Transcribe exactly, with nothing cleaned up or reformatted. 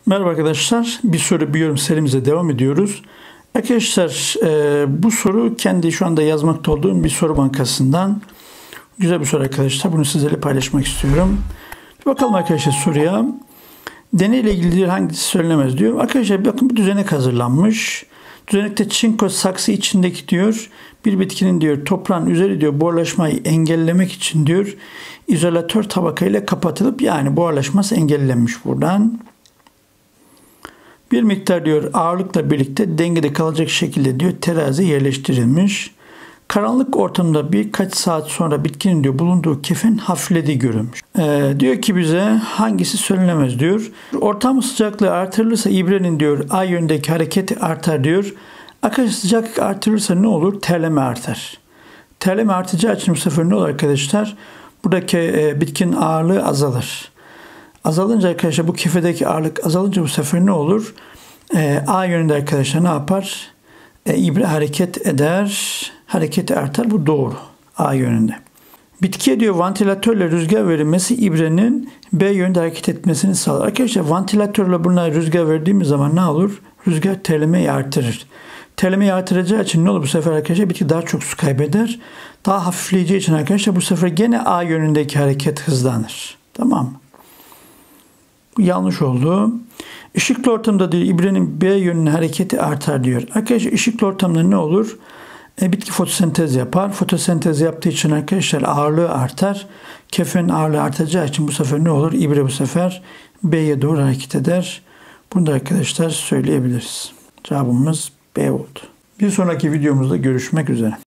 Merhaba arkadaşlar. Bir soru bir yorum serimize devam ediyoruz. Arkadaşlar e, bu soru kendi şu anda yazmakta olduğum bir soru bankasından. Güzel bir soru arkadaşlar. Bunu sizlerle paylaşmak istiyorum. Bir bakalım arkadaşlar soruya. Deneyle ilgili hangisi söylenemez diyor. Arkadaşlar bakın bir düzenek hazırlanmış. Düzenekte çinko saksı içindeki diyor bir bitkinin diyor toprağın üzeri diyor buharlaşmayı engellemek için diyor izolatör tabakayla kapatılıp yani buharlaşması engellenmiş buradan. Bir miktar diyor ağırlıkla birlikte dengede kalacak şekilde diyor terazi yerleştirilmiş. Karanlık ortamda birkaç saat sonra bitkinin diyor bulunduğu kefen hafiflediği görülmüş. Ee, diyor ki bize hangisi söylenemez diyor. Ortam sıcaklığı artırılırsa ibrenin diyor A yönündeki hareketi artar diyor. Arkadaşlar sıcaklık artırılırsa ne olur? Terleme artar. Terleme artacağı için bu sefer ne olur arkadaşlar? Buradaki e, bitkinin ağırlığı azalır. Azalınca arkadaşlar bu kefedeki ağırlık azalınca bu sefer ne olur? E, A yönünde arkadaşlar ne yapar? E, ibre hareket eder. Hareketi artar. Bu doğru. A yönünde. Bitkiye diyor vantilatörle rüzgar verilmesi ibrenin B yönde hareket etmesini sağlar. Arkadaşlar vantilatörle buna rüzgar verdiğimiz zaman ne olur? Rüzgar terlemeyi artırır. Terlemeyi artıracağı için ne olur bu sefer arkadaşlar? Bitki daha çok su kaybeder. Daha hafifleyeceği için arkadaşlar bu sefer gene A yönündeki hareket hızlanır. Tamam mı? Bu yanlış oldu. Işıklı ortamda diyor ibrenin B yönüne hareketi artar diyor. Arkadaşlar ışıklı ortamda ne olur? E, bitki fotosentez yapar. Fotosentez yaptığı için arkadaşlar ağırlığı artar. Kefenin ağırlığı artacağı için bu sefer ne olur? İbre bu sefer B'ye doğru hareket eder. Bunu da arkadaşlar söyleyebiliriz. Cevabımız B oldu. Bir sonraki videomuzda görüşmek üzere.